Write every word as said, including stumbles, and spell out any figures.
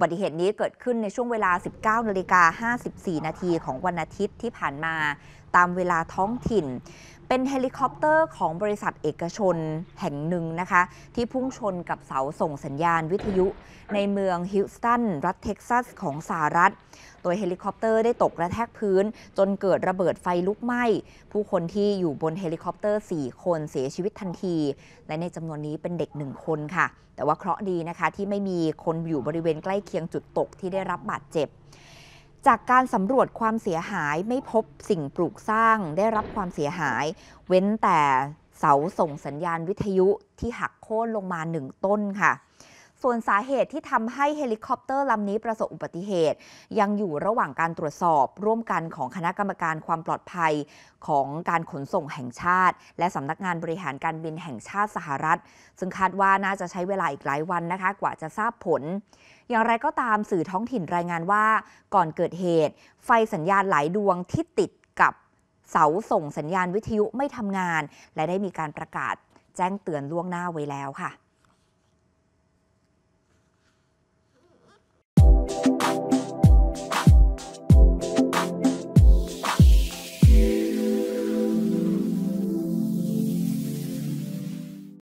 บัติเหตุนี้เกิดขึ้นในช่วงเวลา สิบเก้านาฬิกาห้าสิบสี่นาทีของวันอาทิตย์ที่ผ่านมาตามเวลาท้องถิ่นเป็นเฮลิคอปเตอร์ของบริษัทเอกชนแห่งหนึ่งนะคะที่พุ่งชนกับเสาส่งสัญญาณวิทยุในเมืองฮิวสตันรัฐเท็กซัสของสหรัฐโดยเฮลิคอปเตอร์ได้ตกกระแทกพื้นจนเกิดระเบิดไฟลุกไหม้ผู้คนที่อยู่บนเฮลิคอปเตอร์ สี่ คนเสียชีวิตทันทีและในจำนวนนี้เป็นเด็กหนึ่งคนค่ะแต่ว่าเคราะห์ดีนะคะที่ไม่มีคนอยู่บริเวณใกล้เคียงจุดตกที่ได้รับบาดเจ็บจากการสำรวจความเสียหายไม่พบสิ่งปลูกสร้างได้รับความเสียหายเว้นแต่เสาส่งสัญญาณวิทยุที่หักโค่นลงมาหนึ่งต้นค่ะส่วนสาเหตุที่ทำให้เฮลิคอปเตอร์ลำนี้ประสบอุบัติเหตุยังอยู่ระหว่างการตรวจสอบร่วมกันของคณะกรรมการความปลอดภัยของการขนส่งแห่งชาติและสำนักงานบริหารการบินแห่งชาติสหรัฐซึ่งคาดว่าน่าจะใช้เวลาอีกหลายวันนะคะกว่าจะทราบผลอย่างไรก็ตามสื่อท้องถิ่นรายงานว่าก่อนเกิดเหตุไฟสัญญาณหลายดวงที่ติดกับเสาส่งสัญญาณวิทยุไม่ทำงานและได้มีการประกาศแจ้งเตือนล่วงหน้าไว้แล้วค่ะ